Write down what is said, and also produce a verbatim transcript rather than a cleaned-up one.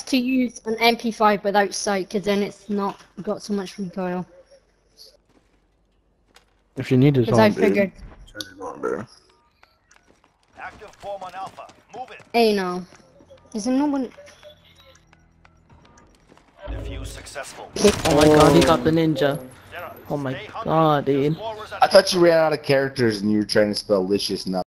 to use an M P five without sight, because then it's not got so much recoil. If you need his Because on, I dude. figured. Turn it on, bro. Active form on Alpha. Move it. Hey, no. Is there no one? Defuse successful. Oh my god, he got the ninja. Oh my god, dude. I thought you ran out of characters and you were trying to spell licious nut.